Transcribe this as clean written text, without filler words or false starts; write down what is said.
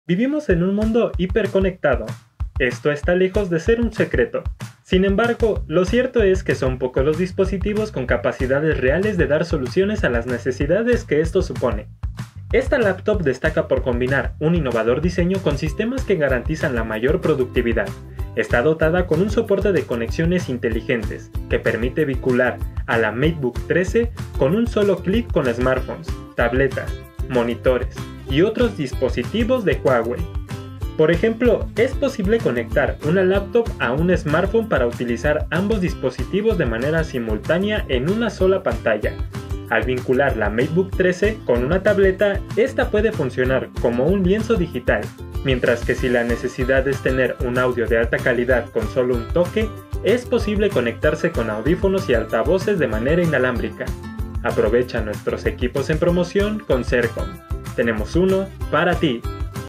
Vivimos en un mundo hiperconectado. Esto está lejos de ser un secreto. Sin embargo, lo cierto es que son pocos los dispositivos con capacidades reales de dar soluciones a las necesidades que esto supone. Esta laptop destaca por combinar un innovador diseño con sistemas que garantizan la mayor productividad. Está dotada con un soporte de conexiones inteligentes que permite vincular a la MateBook 13 con un solo clic con smartphones, tabletas, monitores y otros dispositivos de Huawei. Por ejemplo, es posible conectar una laptop a un smartphone para utilizar ambos dispositivos de manera simultánea en una sola pantalla. Al vincular la MateBook 13 con una tableta, esta puede funcionar como un lienzo digital, mientras que si la necesidad es tener un audio de alta calidad con solo un toque, es posible conectarse con audífonos y altavoces de manera inalámbrica. Aprovecha nuestros equipos en promoción con Sercom. Tenemos uno para ti.